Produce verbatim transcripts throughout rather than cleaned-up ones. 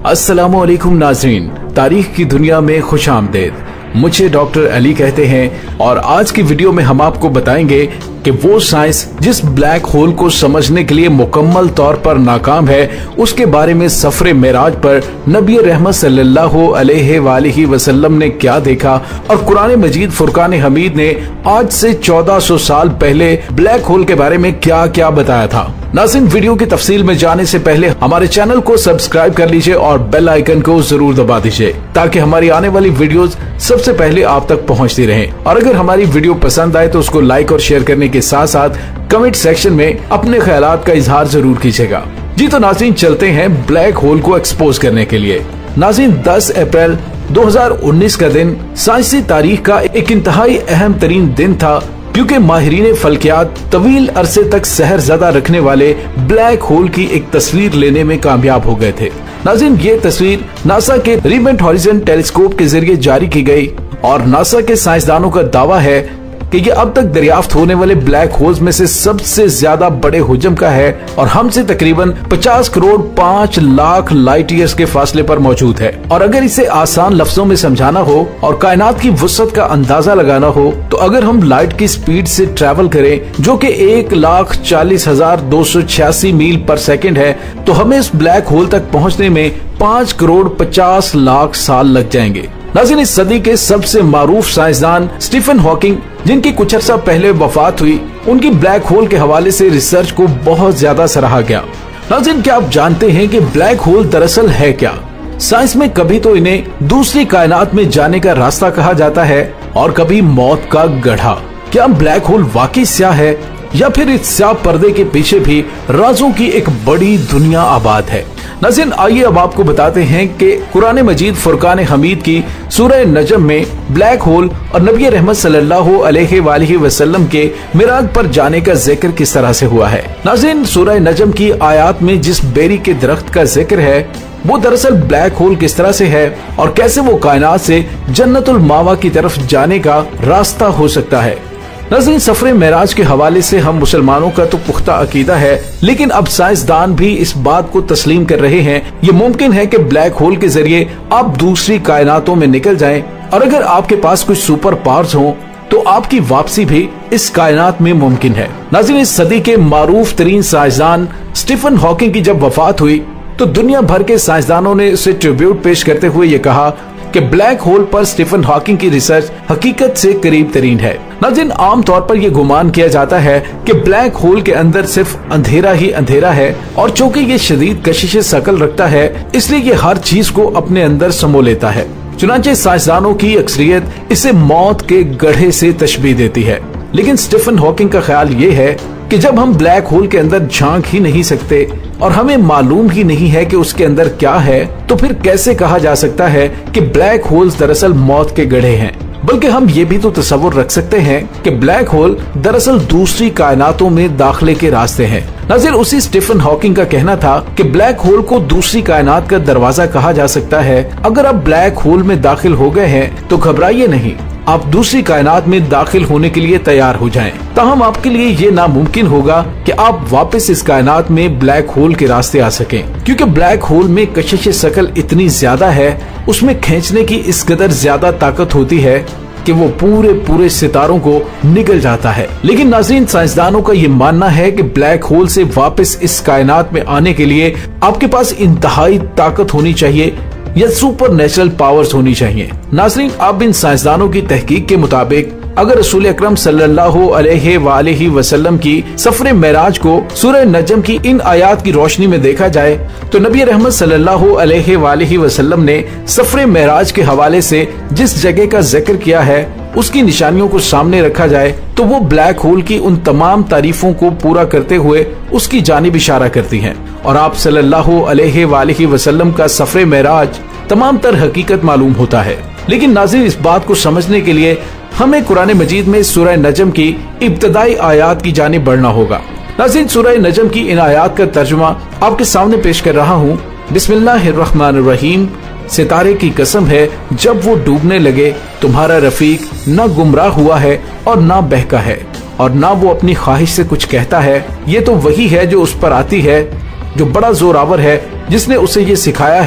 अस्सलामु अलैकुम नाज़रीन, तारीख की दुनिया में खुश आमदेद। मुझे डॉक्टर अली कहते हैं और आज की वीडियो में हम आपको बताएंगे कि वो साइंस जिस ब्लैक होल को समझने के लिए मुकम्मल तौर पर नाकाम है, उसके बारे में सफरे मेराज पर नबी रहमत सल्लल्लाहु अलैहि वसल्लम ने क्या देखा और कुरान मजीद फुरकान हमीद ने आज से चौदह सौ साल पहले ब्लैक होल के बारे में क्या क्या बताया था। नाज़रीन, वीडियो की तफसील में जाने से पहले हमारे चैनल को सब्सक्राइब कर लीजिए और बेल आइकन को जरूर दबा दीजिए ताकि हमारी आने वाली वीडियोस सबसे पहले आप तक पहुंचती रहें। और अगर हमारी वीडियो पसंद आए तो उसको लाइक और शेयर करने के साथ साथ कमेंट सेक्शन में अपने ख्यालात का इजहार जरूर कीजिएगा। जी तो नाज़रीन, चलते हैं ब्लैक होल को एक्सपोज करने के लिए। नाज़रीन, दस अप्रैल दो हज़ार उन्नीस का दिन साइंसी तारीख का एक इंतहाई अहम तरीन दिन था, क्योंकि माहिरीन फल्कियात तवील अरसे तक सहर ज़दा रखने वाले ब्लैक होल की एक तस्वीर लेने में कामयाब हो गए थे। नाज़रीन, ये तस्वीर नासा के रिमोट हॉरिजन टेलीस्कोप के जरिए जारी की गई और नासा के साइंसदानों का दावा है कि ये अब तक दरियाफ्त होने वाले ब्लैक होल्स में से सबसे ज्यादा बड़े हुजम का है और हमसे तकरीबन पचास करोड़ पाँच लाख लाइट ईयर्स के फासले पर मौजूद है। और अगर इसे आसान लफ्जों में समझाना हो और कायनात की वुसअत का अंदाजा लगाना हो तो अगर हम लाइट की स्पीड से ट्रैवल करें जो कि एक लाख चालीस हजार दो सौ छियासी मील पर सेकेंड है, तो हमें इस ब्लैक होल तक पहुँचने में पाँच करोड़ पचास लाख साल लग जाएंगे। नाज़रीन, इस सदी के सबसे मारूफ साइंसदान स्टीफन हॉकिंग, जिनकी कुछ अर्सा पहले वफात हुई, उनकी ब्लैक होल के हवाले से रिसर्च को बहुत ज्यादा सराहा गया। नाज़रीन, क्या आप जानते हैं कि ब्लैक होल दरअसल है क्या? साइंस में कभी तो इन्हें दूसरी कायनात में जाने का रास्ता कहा जाता है और कभी मौत का गड्ढा। क्या ब्लैक होल वाकई स्याह है या फिर इस स्याह पर्दे के पीछे भी राजों की एक बड़ी दुनिया आबाद है? नाज़रीन, आइए अब आपको बताते हैं कि कुरान मजीद फुरकान हमीद की सूरह नजम में ब्लैक होल और नबी रहमत सल्लल्लाहु अलैहि वसल्लम के मिराज पर जाने का जिक्र किस तरह से हुआ है। नाज़रीन, सूरह नजम की आयात में जिस बेरी के दरख्त का जिक्र है वो दरअसल ब्लैक होल किस तरह से है और कैसे वो कायनात से जन्नतुल मावा की तरफ जाने का रास्ता हो सकता है। नाज़रीन, सफरे मेराज के हवाले से हम मुसलमानों का तो पुख्ता अकीदा है, लेकिन अब साइंसदान भी इस बात को तस्लीम कर रहे हैं ये मुमकिन है कि ब्लैक होल के जरिए आप दूसरी कायनातों में निकल जाएं और अगर आपके पास कुछ सुपर पावर्स हों तो आपकी वापसी भी इस कायनात में मुमकिन है। नाज़रीन, इस सदी के मारूफ तरीन साइंसदान स्टीफन हॉकिंग की जब वफात हुई तो दुनिया भर के साइंसदानों ने उसे ट्रिब्यूट पेश करते हुए ये कहा कि ब्लैक होल पर स्टीफन हॉकिंग की रिसर्च हकीकत से करीब तरीन है। नाज़रीन, आम तौर पर यह गुमान किया जाता है कि ब्लैक होल के अंदर सिर्फ अंधेरा ही अंधेरा है और चूंकि ये शदीद कशिश शकल रखता है इसलिए ये हर चीज को अपने अंदर समो लेता है। चुनांचे साइंसदानों की अक्सरियत इसे मौत के गड्ढे से तशबीह देती है, लेकिन स्टीफन हॉकिंग का ख्याल ये है कि जब हम ब्लैक होल के अंदर झांक ही नहीं सकते और हमें मालूम ही नहीं है कि उसके अंदर क्या है, तो फिर कैसे कहा जा सकता है कि ब्लैक होल्स दरअसल मौत के गड्ढे हैं। बल्कि हम ये भी तो तस्वुर रख सकते हैं कि ब्लैक होल दरअसल दूसरी कायनातों में दाखिले के रास्ते हैं। नाज़रीन, उसी स्टीफन हॉकिंग का कहना था कि ब्लैक होल को दूसरी कायनात का दरवाजा कहा जा सकता है। अगर आप ब्लैक होल में दाखिल हो गए हैं तो घबराइए नहीं, आप दूसरी कायनात में दाखिल होने के लिए तैयार हो जाएं। ताहम आपके लिए ये नामुमकिन होगा कि आप वापस इस कायनात में ब्लैक होल के रास्ते आ सकें, क्योंकि ब्लैक होल में कशिश शकल इतनी ज्यादा है, उसमें खींचने की इस कदर ज्यादा ताकत होती है कि वो पूरे पूरे सितारों को निगल जाता है। लेकिन नाज़रीन, साइंसदानों का ये मानना है कि ब्लैक होल से वापस इस कायनात में आने के लिए आपके पास इंतहाई ताकत होनी चाहिए या सुपर नेचुरल पावर्स होनी चाहिए। नाज़रीन, अब इन साइंसदानों की तहकीक के मुताबिक अगर रसूल अकरम सल्लल्लाहु अलैहि वसल्लम की सफरे मेराज को सूरह नजम की इन आयात की रोशनी में देखा जाए तो नबी रहमत सल्लल्लाहु अलैहि वसल्लम ने सफरे मेराज के हवाले से जिस जगह का जिक्र किया है उसकी निशानियों को सामने रखा जाए तो वो ब्लैक होल की उन तमाम तारीफों को पूरा करते हुए उसकी जानिब इशारा करती हैं। और आप सल्लल्लाहु अलैहि वसल्लम का सफरे मेराज तमाम तर हकीकत मालूम होता है। लेकिन नाज़रीन, इस बात को समझने के लिए हमें कुरान मजीद में सूरह नजम की इब्तदाई आयात की जानिब बढ़ना होगा। नाज़रीन, सूरह नजम की इन आयात का तर्जुमा आपके सामने पेश कर रहा हूँ। बिस्मिल्लाहिर्रहमानिर्रहीम। सितारे की कसम है जब वो डूबने लगे तुम्हारा रफीक न गुमराह हुआ है और न बहका है और न वो अपनी ख्वाहिश से कुछ कहता है। ये तो वही है जो उस पर आती है, जो बड़ा जोरावर है, जिसने उसे ये सिखाया है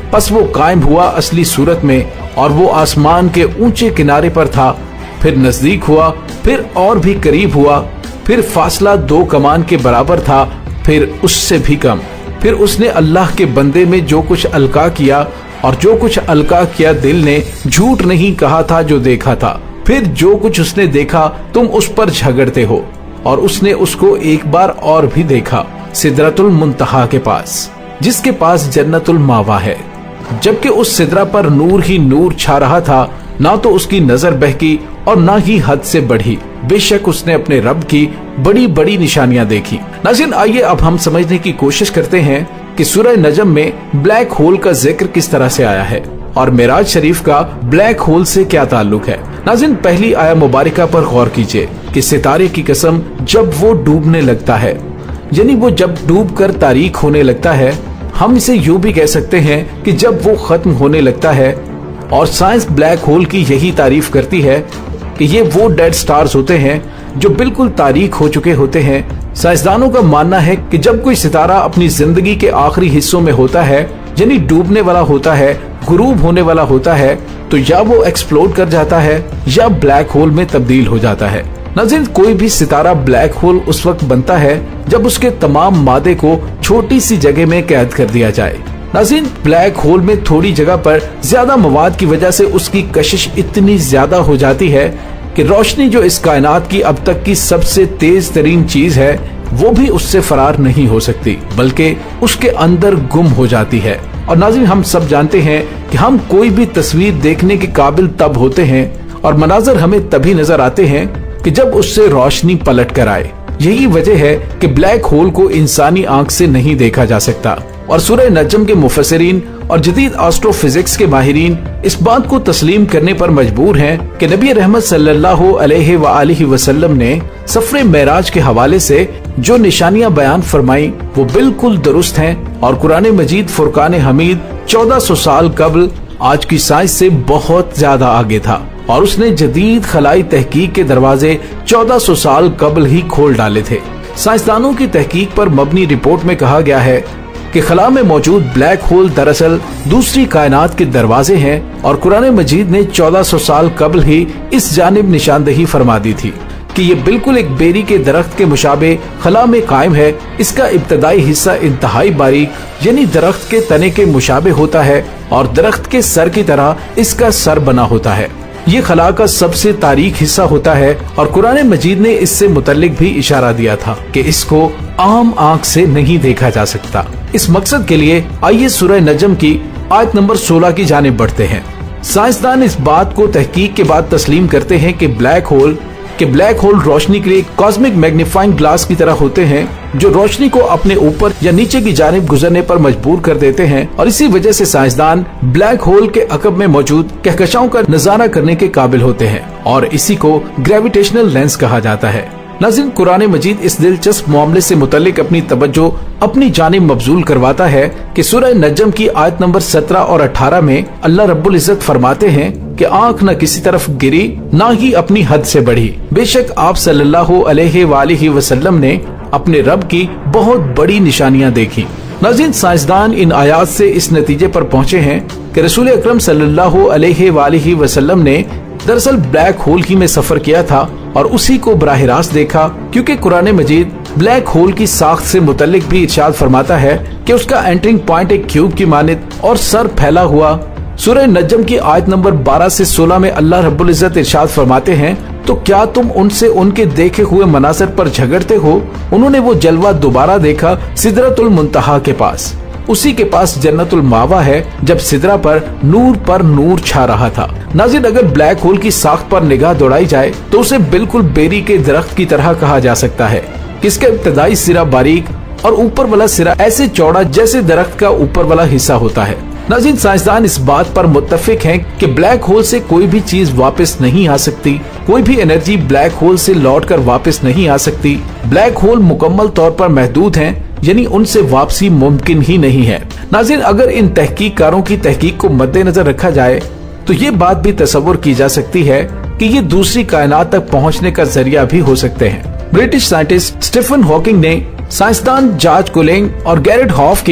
बस वो कायम हुआ असली सूरत में और वो आसमान के ऊंचे किनारे पर था, फिर नजदीक हुआ, फिर और भी करीब हुआ, फिर फासला दो कमान के बराबर था, फिर उससे भी कम। फिर उसने अल्लाह के बंदे में जो कुछ अलका किया, और जो कुछ अलका किया दिल ने झूठ नहीं कहा था जो देखा था। फिर जो कुछ उसने देखा तुम उस पर झगड़ते हो, और उसने उसको एक बार और भी देखा, सिदरतुल मुंतहा के पास, जिसके पास जन्नतुल मावा है। जबकि उस सिदरा पर नूर ही नूर छा रहा था, ना तो उसकी नजर बहकी और ना ही हद से बढ़ी। बेशक उसने अपने रब की बड़ी बड़ी निशानियां देखी। नाज़रीन, आइए अब हम समझने की कोशिश करते हैं कि सूरह नजम में ब्लैक होल का जिक्र किस तरह से आया है और मेराज शरीफ का ब्लैक होल से क्या ताल्लुक है। नाज़रीन, पहली आया मुबारका पर गौर कीजिए कि सितारे की कसम जब वो डूबने लगता है, यानी वो जब डूब कर तारीक होने लगता है, हम इसे यूं भी कह सकते हैं कि जब वो खत्म होने लगता है। और साइंस ब्लैक होल की यही तारीफ करती है कि ये वो डेड स्टार्स होते हैं जो बिल्कुल तारीक हो चुके होते हैं। साइंसदानों का मानना है कि जब कोई सितारा अपनी जिंदगी के आखिरी हिस्सों में होता है, यानी डूबने वाला होता है, गुरूब होने वाला होता है, तो या वो एक्सप्लोड कर जाता है या ब्लैक होल में तब्दील हो जाता है। नाज़रीन, कोई भी सितारा ब्लैक होल उस वक्त बनता है जब उसके तमाम मादे को छोटी सी जगह में कैद कर दिया जाए। नाज़रीन, ब्लैक होल में थोड़ी जगह पर ज्यादा मवाद की वजह से उसकी कशिश इतनी ज्यादा हो जाती है कि रोशनी जो इस कायनात की अब तक की सबसे तेज तरीन चीज है, वो भी उससे फरार नहीं हो सकती, बल्कि उसके अंदर गुम हो जाती है। और नाज़रीन, हम सब जानते हैं कि हम कोई भी तस्वीर देखने के काबिल तब होते हैं और मनाजर हमें तभी नजर आते हैं कि जब उससे रोशनी पलट कर आए। यही वजह है कि ब्लैक होल को इंसानी आंख से नहीं देखा जा सकता। और सूरह नजम के मुफस्सिरीन और जदीद एस्ट्रोफिजिक्स के माहिरीन इस बात को तस्लीम करने पर मजबूर हैं कि नबी रहमत सल्लल्लाहु अलैहि वआलिहि वसल्लम ने सफरे मेराज के हवाले से जो निशानियां बयान फरमाई वो बिल्कुल दुरुस्त हैं और कुरान मजीद फुरकान हमीद चौदह सौ साल कबल आज की साइंस से बहुत ज्यादा आगे था और उसने जदीद खलाई तहकीक के दरवाजे चौदह सौ साल कबल ही खोल डाले थे। साइंसदानों की तहकीक पर मबनी रिपोर्ट में कहा गया है कि खला में मौजूद ब्लैक होल दरअसल दूसरी कायनात के दरवाजे हैं और कुरान मजीद ने चौदह सौ साल कबल ही इस जानिब निशानदही फरमा दी थी कि ये बिल्कुल एक बेरी के दरख्त के मुशाबे खला में कायम है। इसका इब्तदाई हिस्सा इंतहाई बारीक यानी दरख्त के तने के मुशाबे होता है और दरख्त के सर की तरह इसका सर बना होता है। ये खला का सबसे तारीक हिस्सा होता है और कुरान मजीद ने इससे मुतल्लिक भी इशारा दिया था कि इसको आम आंख से नहीं देखा जा सकता। इस मकसद के लिए आइए सूरह नजम की आयत नंबर सोलह की जानिब बढ़ते हैं। साइंसदान इस बात को तहकीक के बाद तस्लीम करते हैं कि ब्लैक होल कि ब्लैक होल रोशनी के लिए कॉस्मिक मैग्नीफाइंग ग्लास की तरह होते हैं जो रोशनी को अपने ऊपर या नीचे की जानिब गुजरने पर मजबूर कर देते हैं और इसी वजह से साइंसदान ब्लैक होल के अकब में मौजूद कहकशाओं का नजारा करने के काबिल होते हैं और इसी को ग्रेविटेशनल लेंस कहा जाता है। नाज़रीन, कुरान मजीद इस दिलचस्प मामले से मुतल्लिक अपनी तवज्जो अपनी जानिब मबजूल करवाता है कि सूरह नजम की आयत नंबर सत्रह और अठारह में अल्लाह रब्बुल इज्जत फरमाते हैं कि आंख न किसी तरफ गिरी न ही अपनी हद से बढ़ी। बेशक आप सल्लल्लाहु अलैहि वालिहि वसल्लम ने अपने रब की बहुत बड़ी निशानियां देखी। नाज़रीन, साइंसदान इन आयात से इस नतीजे पर पहुँचे हैं कि रसूल अकरम सल्लल्लाहु अलैहि वालिहि वसल्लम ने दरअसल ब्लैक होल ही में सफर किया था और उसी को बराह रास्त देखा, क्योंकि कुरान मजीद ब्लैक होल की साख्त से मुतल्लिक भी इरशाद फरमाता है कि उसका एंट्रिंग पॉइंट एक क्यूब की मानित और सर फैला हुआ। सूरह नजम की आयत नंबर बारह से सोलह में अल्लाह रब्बुल इज्जत इरशाद फरमाते हैं, तो क्या तुम उनसे उनके देखे हुए मनासर पर झगड़ते हो? उन्होंने वो जलवा दोबारा देखा सिदरतुल मुंतहा के पास, उसी के पास जन्नतुल मावा है जब सिदरा पर नूर पर नूर छा रहा था। नाज़रीन, अगर ब्लैक होल की साख्त पर निगाह दौड़ाई जाए तो उसे बिल्कुल बेरी के दरख्त की तरह कहा जा सकता है कि इसका इब्तदाई सिरा बारीक और ऊपर वाला सिरा ऐसे चौड़ा जैसे दरख्त का ऊपर वाला हिस्सा होता है। नाज़रीन, साइंसदान इस बात पर मुत्तफिक हैं कि ब्लैक होल से कोई भी चीज वापस नहीं आ सकती, कोई भी एनर्जी ब्लैक होल से लौटकर वापस नहीं आ सकती। ब्लैक होल मुकम्मल तौर पर महदूद हैं, यानी उनसे वापसी मुमकिन ही नहीं है। नाज़रीन, अगर इन तहकीककारों की तहकीक को मद्देनजर रखा जाए तो ये बात भी तसव्वुर की जा सकती है कि ये दूसरी कायनात तक पहुंचने का जरिया भी हो सकते हैं। ब्रिटिश साइंटिस्ट स्टीफन हॉकिंग ने साइंसदान जॉर्ज कुलिंग और गैरेट हॉफ के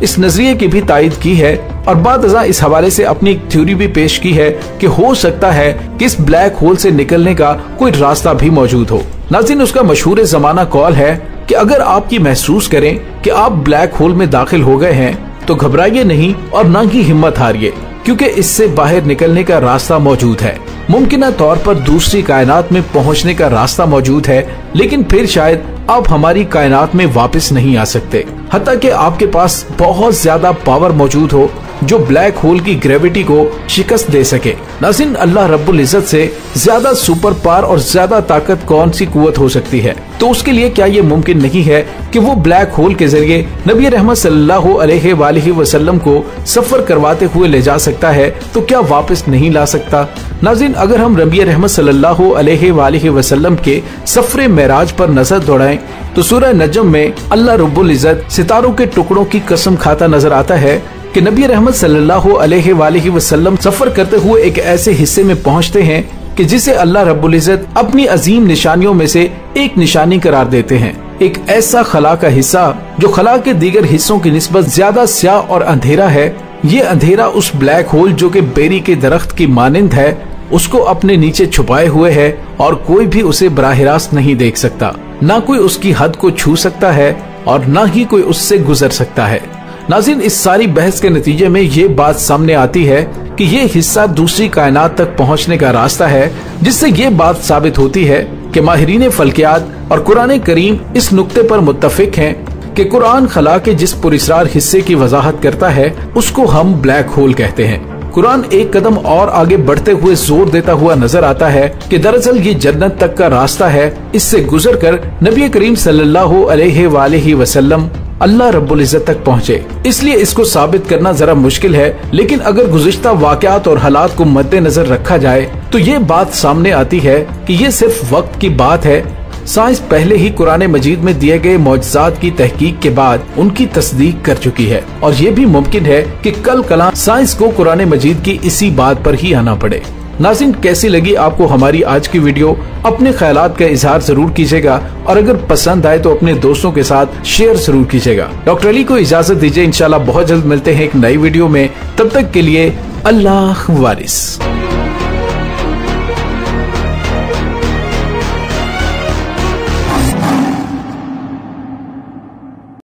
इस नजरिए की भी तायद की है और बादजा इस हवाले से अपनी एक थ्योरी भी पेश की है कि हो सकता है कि इस ब्लैक होल से निकलने का कोई रास्ता भी मौजूद हो। नाज़रीन, उसका मशहूर जमाना कॉल है कि अगर आप ये महसूस करें कि आप ब्लैक होल में दाखिल हो गए हैं तो घबराइए नहीं और न ही हिम्मत हारिए, क्योंकि इससे बाहर निकलने का रास्ता मौजूद है। मुमकिन तौर पर दूसरी कायनात में पहुंचने का रास्ता मौजूद है, लेकिन फिर शायद आप हमारी कायनात में वापस नहीं आ सकते, हत्ता कि आपके पास बहुत ज्यादा पावर मौजूद हो जो ब्लैक होल की ग्रेविटी को शिकस्त दे सके। नाज़रीन, अल्लाह रब्बुल इज्जत से ज्यादा सुपर पावर और ज्यादा ताकत कौन सी कुव्वत हो सकती है? तो उसके लिए क्या ये मुमकिन नहीं है कि वो ब्लैक होल के जरिए नबी रहमत सल्लल्लाहु अलैहि वसल्लम को सफर करवाते हुए ले जा सकता है, तो क्या वापस नहीं ला सकता? नाज़रीन, अगर हम नबी रहमत सल्लल्लाहु अलैहि वसल्लम के सफरे मेराज पर नजर दौड़ाएं तो सूरह नजम में अल्लाह रब्बुल इज्जत सितारों के टुकड़ों की कसम खाता नजर आता है कि नबी रहमत सल्लल्लाहु अलैहि वसल्लम सफर करते हुए एक ऐसे हिस्से में पहुंचते हैं कि जिसे अल्लाह रब्बुल इज्जत अपनी अजीम निशानियों में से एक निशानी करार देते हैं। एक ऐसा खला का हिस्सा जो खला के दीगर हिस्सों की निस्बत ज्यादा स्याह और अंधेरा है। ये अंधेरा उस ब्लैक होल जो कि बेरी के दरख्त की मानिंद है उसको अपने नीचे छुपाए हुए है और कोई भी उसे बराह रास्त नहीं देख सकता, न कोई उसकी हद को छू सकता है और न ही कोई उससे गुजर सकता है। नाज़रीन, इस सारी बहस के नतीजे में ये बात सामने आती है कि ये हिस्सा दूसरी कायनात तक पहुंचने का रास्ता है, जिससे ये बात साबित होती है कि माहिरीन फल्कियात और कुरान करीम इस नुक्ते पर मुत्तफिक हैं कि कुरान खला के जिस पुरस्रार हिस्से की वजाहत करता है उसको हम ब्लैक होल कहते हैं। कुरान एक कदम और आगे बढ़ते हुए जोर देता हुआ नजर आता है कि दरअसल ये जन्नत तक का रास्ता है, इससे गुजर कर नबी करीम सल्लल्लाहु अलैहि वसल्लम अल्लाह रब्बुल इज्जत तक पहुँचे। इसलिए इसको साबित करना जरा मुश्किल है, लेकिन अगर गुज़िश्ता वाक़यात और हालात को मद्देनजर रखा जाए तो ये बात सामने आती है कि ये सिर्फ वक्त की बात है। साइंस पहले ही कुरान मजीद में दिए गए मौजज़ात की तहकीक के बाद उनकी तस्दीक कर चुकी है और ये भी मुमकिन है कि कल कला साइंस को कुरान मजीद की इसी बात पर ही आना पड़े। नाज़रीन, कैसी लगी आपको हमारी आज की वीडियो? अपने ख्यालात का इजहार जरूर कीजिएगा और अगर पसंद आए तो अपने दोस्तों के साथ शेयर जरूर कीजिएगा। डॉक्टर अली को इजाजत दीजिए, इंशाल्लाह बहुत जल्द मिलते हैं एक नई वीडियो में। तब तक के लिए अल्लाह वारिस।